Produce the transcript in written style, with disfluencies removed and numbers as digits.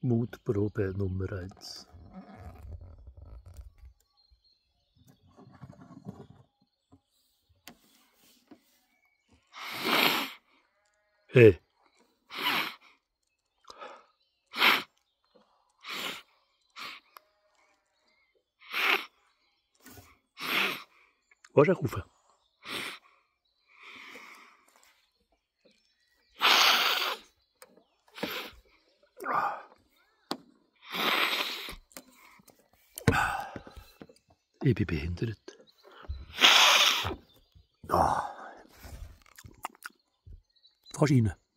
Mutprobe Nummer 1. Hey. Willst du auch rauf? Ich bin behindert. Fast rein.